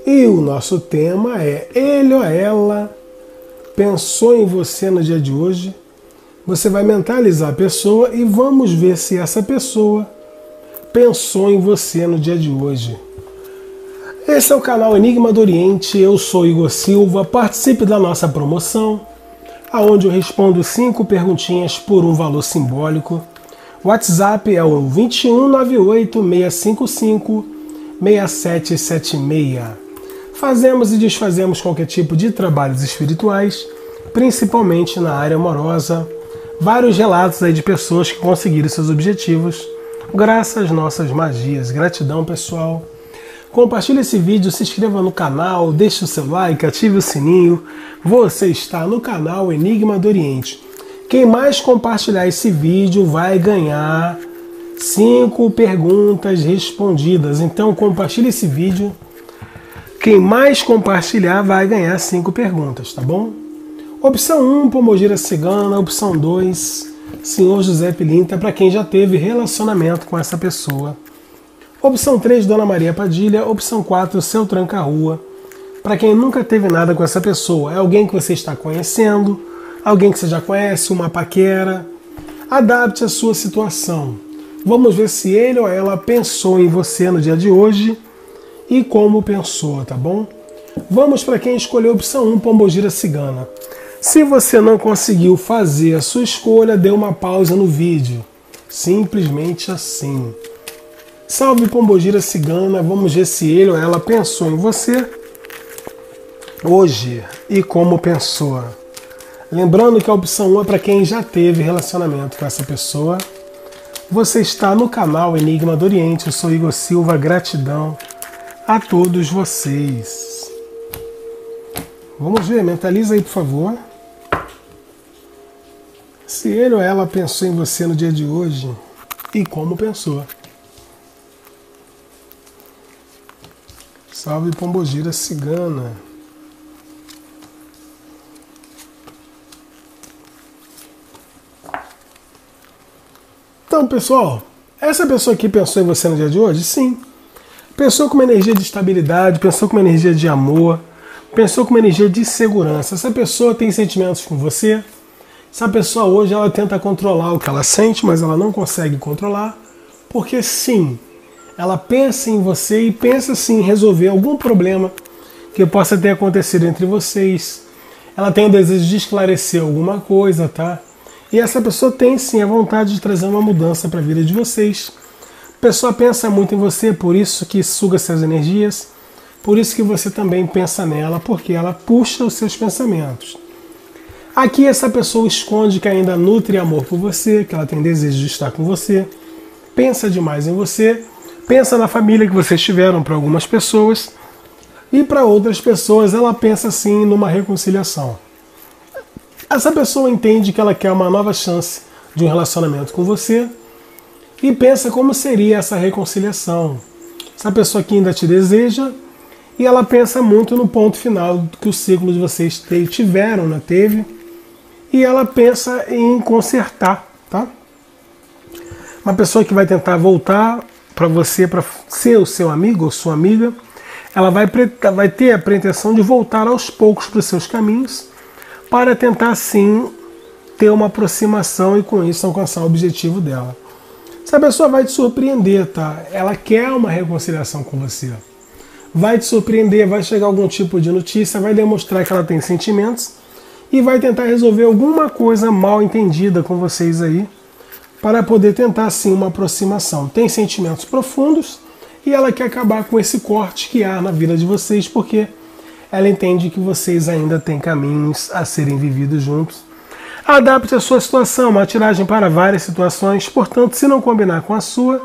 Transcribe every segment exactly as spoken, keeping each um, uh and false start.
E o nosso tema é ele ou ela pensou em você no dia de hoje. Você vai mentalizar a pessoa e vamos ver se essa pessoa pensou em você no dia de hoje. Esse é o canal Enigma do Oriente, eu sou Igor Silva, participe da nossa promoção, onde eu respondo cinco perguntinhas por um valor simbólico. O WhatsApp é o dois um nove oito, seis cinco cinco, seis sete sete seis. Fazemos e desfazemos qualquer tipo de trabalhos espirituais, principalmente na área amorosa. Vários relatos aí de pessoas que conseguiram seus objetivos graças às nossas magias. Gratidão, pessoal. Compartilhe esse vídeo, se inscreva no canal, deixe o seu like, ative o sininho. Você está no canal Enigma do Oriente. Quem mais compartilhar esse vídeo vai ganhar cinco perguntas respondidas. Então compartilhe esse vídeo. Quem mais compartilhar vai ganhar cinco perguntas, tá bom? Opção um, Pombogira Cigana. Opção dois, Senhor José Pilintra, para quem já teve relacionamento com essa pessoa. Opção três, Dona Maria Padilha. Opção quatro, Seu Tranca-Rua, para quem nunca teve nada com essa pessoa. É alguém que você está conhecendo, alguém que você já conhece, uma paquera. Adapte a sua situação. Vamos ver se ele ou ela pensou em você no dia de hoje e como pensou, tá bom? Vamos para quem escolheu a opção um, Pombogira Cigana. Se você não conseguiu fazer a sua escolha, dê uma pausa no vídeo. Simplesmente assim. Salve, Pombogira Cigana. Vamos ver se ele ou ela pensou em você hoje e como pensou. Lembrando que a opção um é para quem já teve relacionamento com essa pessoa. Você está no canal Enigma do Oriente. Eu sou Igor Silva. Gratidão a todos vocês. Vamos ver, mentaliza aí, por favor. Se ele ou ela pensou em você no dia de hoje e como pensou. Salve, Pombogira Cigana. Então, pessoal, essa pessoa aqui pensou em você no dia de hoje? Sim. Pensou com uma energia de estabilidade, pensou com uma energia de amor, pensou com uma energia de segurança. Essa pessoa tem sentimentos com você. Essa pessoa hoje ela tenta controlar o que ela sente, mas ela não consegue controlar, porque sim, ela pensa em você e pensa sim em resolver algum problema que possa ter acontecido entre vocês. Ela tem o desejo de esclarecer alguma coisa, tá? E essa pessoa tem sim a vontade de trazer uma mudança para a vida de vocês. A pessoa pensa muito em você, por isso que suga suas energias, por isso que você também pensa nela, porque ela puxa os seus pensamentos. Aqui essa pessoa esconde que ainda nutre amor por você, que ela tem desejo de estar com você, pensa demais em você, pensa na família que vocês tiveram para algumas pessoas, e para outras pessoas ela pensa sim numa reconciliação. Essa pessoa entende que ela quer uma nova chance de um relacionamento com você e pensa como seria essa reconciliação. Essa pessoa aqui ainda te deseja e ela pensa muito no ponto final que o ciclo de vocês tiveram, né? Teve, e ela pensa em consertar, tá? Uma pessoa que vai tentar voltar para você, para ser o seu amigo ou sua amiga, ela vai, vai ter a pretensão de voltar aos poucos para os seus caminhos para tentar sim ter uma aproximação e com isso alcançar o objetivo dela. Essa pessoa vai te surpreender, tá? Ela quer uma reconciliação com você. Vai te surpreender, vai chegar algum tipo de notícia, vai demonstrar que ela tem sentimentos e vai tentar resolver alguma coisa mal entendida com vocês aí para poder tentar sim uma aproximação. Tem sentimentos profundos e ela quer acabar com esse corte que há na vida de vocês porque ela entende que vocês ainda têm caminhos a serem vividos juntos. Adapte a sua situação, uma tiragem para várias situações, portanto, se não combinar com a sua,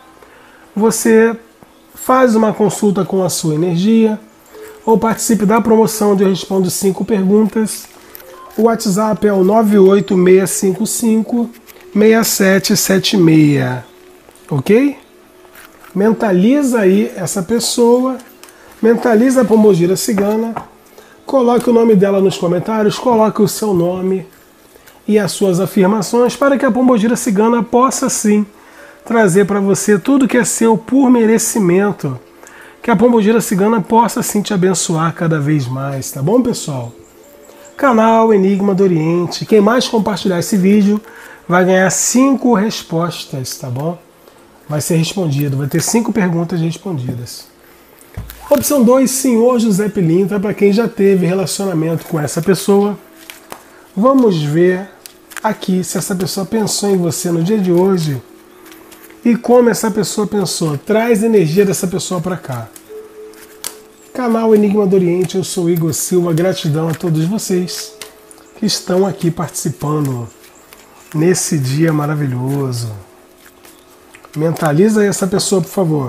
você faz uma consulta com a sua energia ou participe da promoção onde eu respondo cinco perguntas. O WhatsApp é o nove oito seis cinco cinco, seis sete sete seis, ok? Mentaliza aí essa pessoa, mentaliza a Pombogira Cigana, coloque o nome dela nos comentários, coloque o seu nome e as suas afirmações para que a Pombogira Cigana possa sim trazer para você tudo que é seu por merecimento. Que a pombogira cigana possa sim te abençoar cada vez mais, tá bom, pessoal? Canal Enigma do Oriente. Quem mais compartilhar esse vídeo vai ganhar cinco respostas, tá bom? Vai ser respondido, vai ter cinco perguntas respondidas. Opção dois, senhor José Pilintra, para quem já teve relacionamento com essa pessoa. Vamos ver aqui se essa pessoa pensou em você no dia de hoje e como essa pessoa pensou. Traz a energia dessa pessoa para cá. Canal Enigma do Oriente, eu sou Igor Silva, gratidão a todos vocês que estão aqui participando nesse dia maravilhoso. Mentaliza aí essa pessoa, por favor.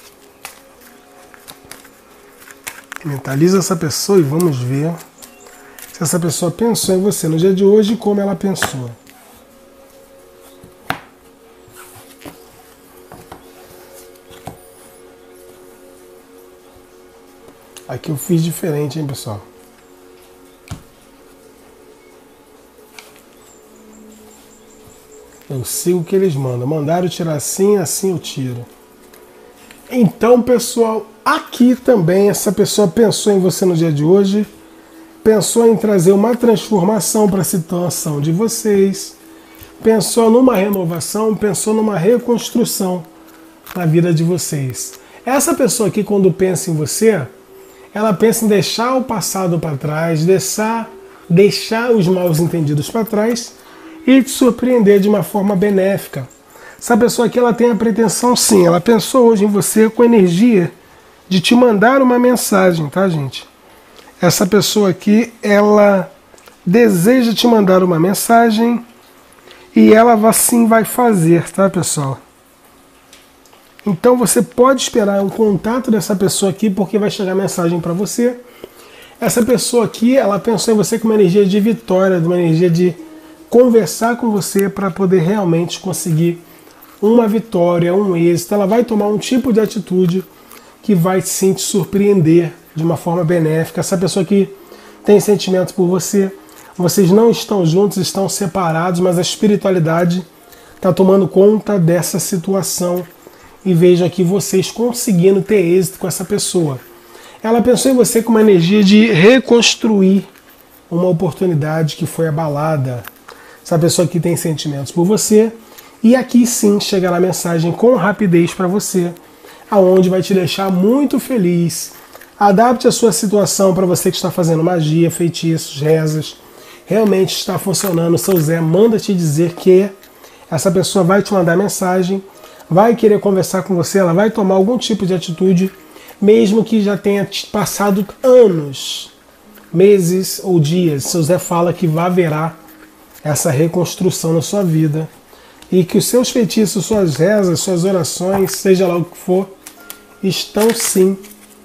Mentaliza essa pessoa e vamos ver se essa pessoa pensou em você no dia de hoje e como ela pensou. Aqui eu fiz diferente, hein, pessoal? Eu sigo o que eles mandam. Mandaram tirar assim, assim eu tiro. Então, pessoal, aqui também essa pessoa pensou em você no dia de hoje. Pensou em trazer uma transformação para a situação de vocês. Pensou numa renovação, pensou numa reconstrução na vida de vocês. Essa pessoa aqui, quando pensa em você, ela pensa em deixar o passado para trás, deixar, deixar os maus entendidos para trás e te surpreender de uma forma benéfica. Essa pessoa aqui, ela tem a pretensão, sim, ela pensou hoje em você com energia de te mandar uma mensagem, tá, gente? Essa pessoa aqui, ela deseja te mandar uma mensagem e ela assim vai fazer, tá, pessoal? Então você pode esperar um contato dessa pessoa aqui, porque vai chegar mensagem para você. Essa pessoa aqui, ela pensou em você com uma energia de vitória, de uma energia de conversar com você para poder realmente conseguir uma vitória, um êxito. Ela vai tomar um tipo de atitude que vai sim te surpreender de uma forma benéfica. Essa pessoa aqui tem sentimentos por você. Vocês não estão juntos, estão separados, mas a espiritualidade está tomando conta dessa situação. E vejo aqui vocês conseguindo ter êxito com essa pessoa. Ela pensou em você com uma energia de reconstruir uma oportunidade que foi abalada. Essa pessoa aqui tem sentimentos por você. E aqui sim chegará a mensagem com rapidez para você, aonde vai te deixar muito feliz. Adapte a sua situação para você que está fazendo magia, feitiços, rezas. Realmente está funcionando. O seu Zé manda te dizer que essa pessoa vai te mandar mensagem, vai querer conversar com você, ela vai tomar algum tipo de atitude, mesmo que já tenha passado anos, meses ou dias. Seu Zé fala que vai haverá essa reconstrução na sua vida e que os seus feitiços, suas rezas, suas orações, seja lá o que for, estão sim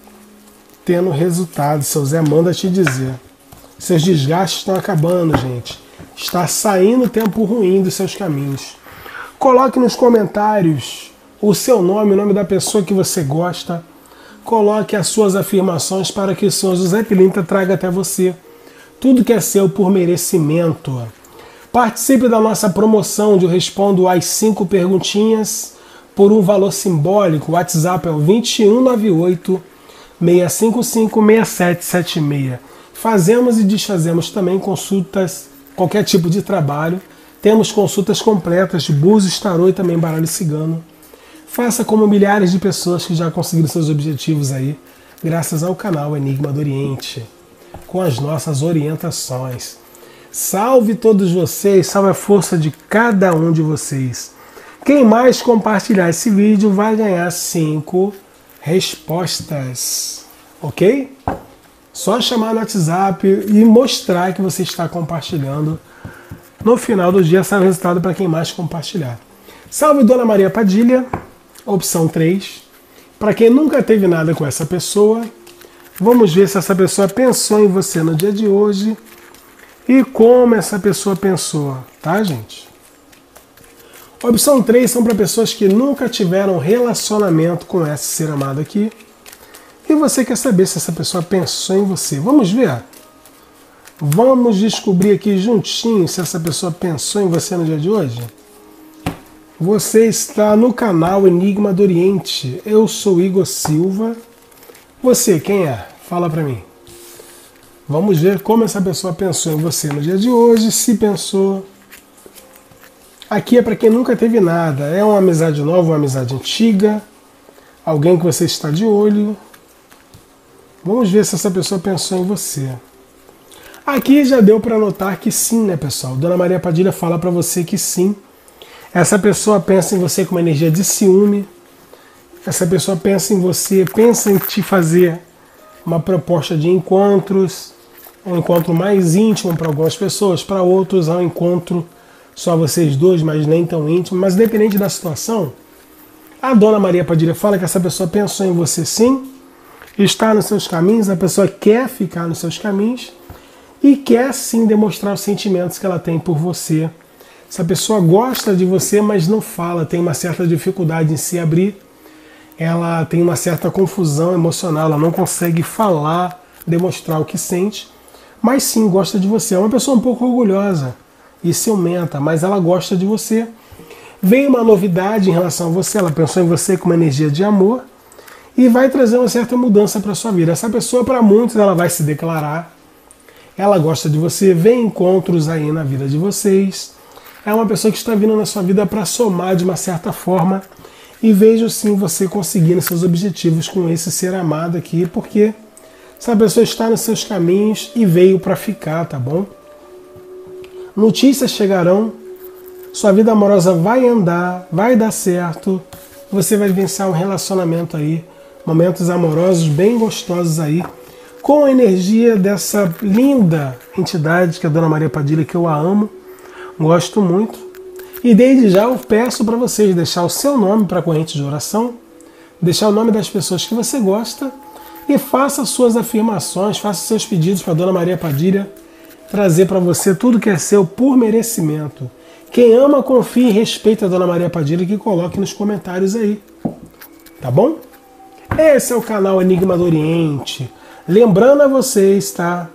tendo resultado. Seu Zé manda te dizer. Seus desgastes estão acabando, gente. Está saindo o tempo ruim dos seus caminhos. Coloque nos comentários o seu nome, o nome da pessoa que você gosta. Coloque as suas afirmações para que o senhor José Pilintra traga até você tudo que é seu por merecimento. Participe da nossa promoção de Eu Respondo às cinco perguntinhas por um valor simbólico. O WhatsApp é o dois um nove oito, seis cinco cinco, seis sete sete seis. Fazemos e desfazemos também consultas, qualquer tipo de trabalho. Temos consultas completas de búzios, tarô e também baralho cigano. Faça como milhares de pessoas que já conseguiram seus objetivos aí, graças ao canal Enigma do Oriente, com as nossas orientações. Salve todos vocês, salve a força de cada um de vocês. Quem mais compartilhar esse vídeo vai ganhar cinco respostas, ok? Só chamar no WhatsApp e mostrar que você está compartilhando. No final do dia sai o resultado para quem mais compartilhar. Salve Dona Maria Padilha, opção três. Para quem nunca teve nada com essa pessoa, vamos ver se essa pessoa pensou em você no dia de hoje e como essa pessoa pensou, tá, gente? Opção três são para pessoas que nunca tiveram relacionamento com esse ser amado aqui. E você quer saber se essa pessoa pensou em você. Vamos ver? Vamos descobrir aqui juntinho se essa pessoa pensou em você no dia de hoje? Você está no canal Enigma do Oriente. Eu sou Igor Silva, Você, quem é? Fala pra mim. Vamos ver como essa pessoa pensou em você no dia de hoje, se pensou. Aqui é para quem nunca teve nada. É uma amizade nova, uma amizade antiga, alguém que você está de olho. Vamos ver se essa pessoa pensou em você. Aqui já deu para notar que sim, né, pessoal? Dona Maria Padilha fala para você que sim. Essa pessoa pensa em você com uma energia de ciúme. Essa pessoa pensa em você, pensa em te fazer uma proposta de encontros, um encontro mais íntimo para algumas pessoas, para outros é um encontro só vocês dois, mas nem tão íntimo. Mas independente da situação, a Dona Maria Padilha fala que essa pessoa pensou em você sim, está nos seus caminhos, a pessoa quer ficar nos seus caminhos e quer sim demonstrar os sentimentos que ela tem por você. Essa pessoa gosta de você, mas não fala, tem uma certa dificuldade em se abrir, ela tem uma certa confusão emocional, ela não consegue falar, demonstrar o que sente, mas sim gosta de você. É uma pessoa um pouco orgulhosa e ciumenta, mas ela gosta de você. Vem uma novidade em relação a você, ela pensou em você com uma energia de amor e vai trazer uma certa mudança para sua vida. Essa pessoa, para muitos, ela vai se declarar, ela gosta de você, vem encontros aí na vida de vocês. É uma pessoa que está vindo na sua vida para somar de uma certa forma e vejo sim você conseguindo seus objetivos com esse ser amado aqui, porque essa pessoa está nos seus caminhos e veio para ficar, tá bom? Notícias chegarão, sua vida amorosa vai andar, vai dar certo, você vai vencer um relacionamento aí, momentos amorosos bem gostosos aí, com a energia dessa linda entidade que é a Dona Maria Padilha, que eu a amo, gosto muito. E desde já eu peço para vocês deixar o seu nome para a corrente de oração, deixar o nome das pessoas que você gosta e faça suas afirmações, faça seus pedidos para a Dona Maria Padilha trazer para você tudo que é seu por merecimento. Quem ama, confia e respeita a Dona Maria Padilha, que coloque nos comentários aí. Tá bom? Esse é o canal Enigma do Oriente. Lembrando a vocês, tá?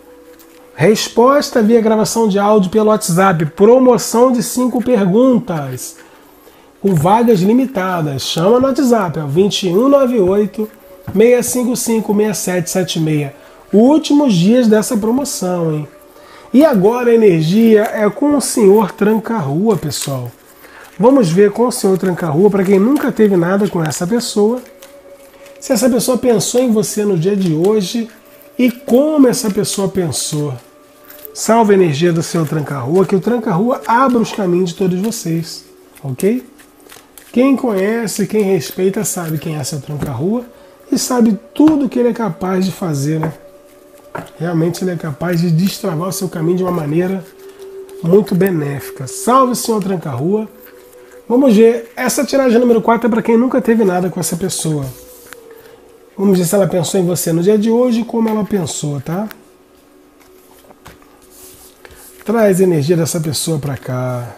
Resposta via gravação de áudio pelo WhatsApp. Promoção de cinco perguntas. Com vagas limitadas. Chama no WhatsApp. É o vinte e um noventa e oito, seis cinco cinco, seis sete sete seis. Últimos dias dessa promoção, hein? E agora a energia é com o senhor Tranca-Rua, pessoal. Vamos ver com o senhor Tranca-Rua, para quem nunca teve nada com essa pessoa, se essa pessoa pensou em você no dia de hoje e como essa pessoa pensou. Salve a energia do senhor Tranca-Rua, que o Tranca-Rua abra os caminhos de todos vocês, ok? Quem conhece, quem respeita, sabe quem é seu Tranca-Rua e sabe tudo que ele é capaz de fazer, né? Realmente ele é capaz de destravar o seu caminho de uma maneira muito benéfica. Salve, senhor Tranca-Rua. Vamos ver, essa tiragem número quatro é para quem nunca teve nada com essa pessoa. Vamos ver se ela pensou em você no dia de hoje e como ela pensou, tá? Traz a energia dessa pessoa para cá.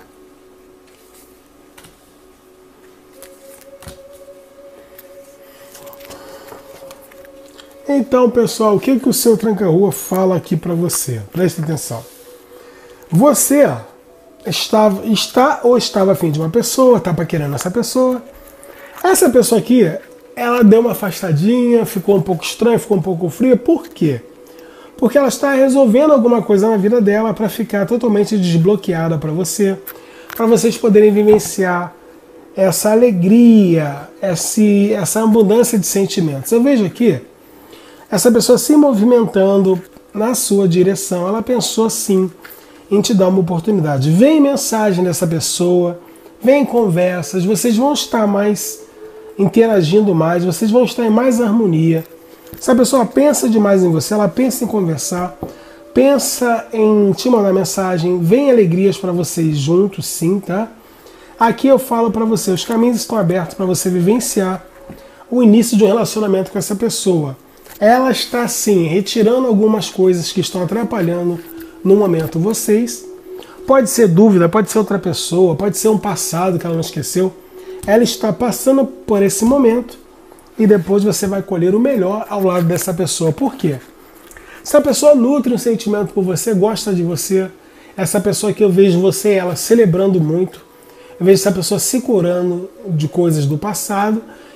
Então, pessoal, o que, que o seu Tranca-Rua fala aqui para você? Preste atenção. Você estava, está ou estava afim de uma pessoa, está paquerando essa pessoa. Essa pessoa aqui, ela deu uma afastadinha, ficou um pouco estranha, ficou um pouco fria. Por quê? Porque ela está resolvendo alguma coisa na vida dela para ficar totalmente desbloqueada para você, para vocês poderem vivenciar essa alegria, esse, essa abundância de sentimentos. Eu vejo aqui essa pessoa se movimentando na sua direção. Ela pensou sim em te dar uma oportunidade. Vem mensagem dessa pessoa, vem conversas, vocês vão estar mais interagindo mais, vocês vão estar em mais harmonia. Se a pessoa pensa demais em você, ela pensa em conversar, pensa em te mandar mensagem, vem alegrias para vocês juntos, sim, tá? Aqui eu falo para você, os caminhos estão abertos para você vivenciar o início de um relacionamento com essa pessoa. Ela está, sim, retirando algumas coisas que estão atrapalhando no momento vocês. Pode ser dúvida, pode ser outra pessoa, pode ser um passado que ela não esqueceu. Ela está passando por esse momento e depois você vai colher o melhor ao lado dessa pessoa. Por quê? Se a pessoa nutre um sentimento por você, gosta de você, essa pessoa que eu vejo você, ela celebrando muito, eu vejo essa pessoa se curando de coisas do passado,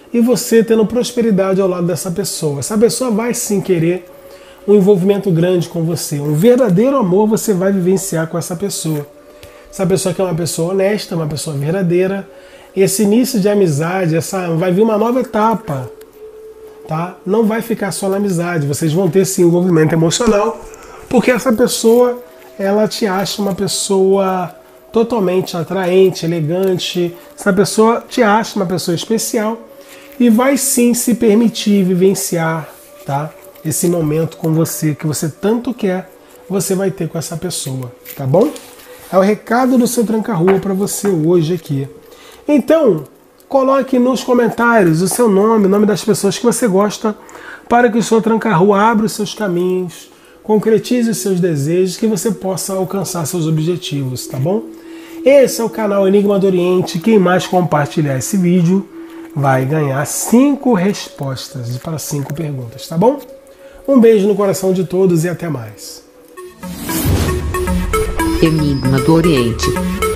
e você tendo prosperidade ao lado dessa pessoa. Essa pessoa vai sim querer um envolvimento grande com você. Um verdadeiro amor você vai vivenciar com essa pessoa. Essa pessoa que é uma pessoa honesta, uma pessoa verdadeira. Esse início de amizade, essa, vai vir uma nova etapa. Tá? Não vai ficar só na amizade. Vocês vão ter sim envolvimento emocional, porque essa pessoa, ela te acha uma pessoa totalmente atraente, elegante. Essa pessoa te acha uma pessoa especial e vai sim se permitir vivenciar, tá? Esse momento com você, que você tanto quer, você vai ter com essa pessoa, tá bom? É o recado do seu tranca-rua para você hoje aqui. Então, coloque nos comentários o seu nome, o nome das pessoas que você gosta, para que o seu tranca-rua abra os seus caminhos, concretize os seus desejos, que você possa alcançar seus objetivos, tá bom? Esse é o canal Enigma do Oriente. Quem mais compartilhar esse vídeo vai ganhar cinco respostas para cinco perguntas, tá bom? Um beijo no coração de todos e até mais. Enigma do Oriente.